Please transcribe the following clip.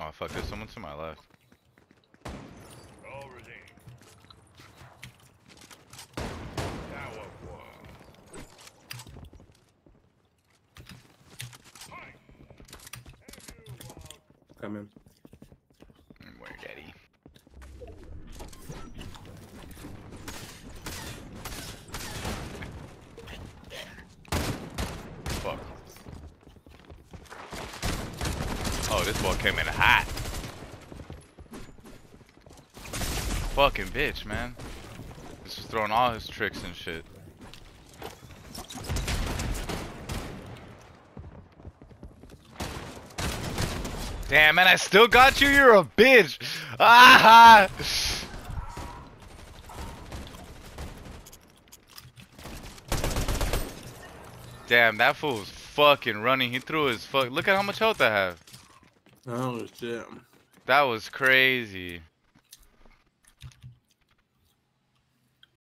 Oh fuck, there's someone to my left. Come in. Where, daddy? Fuck. Oh, this ball came in hot. Fucking bitch, man. This was throwing all his tricks and shit. Damn, man, I still got you. You're a bitch. Ah! Damn, that fool was fucking running. He threw his fuck. Look at how much health I have. Oh shit. That was crazy.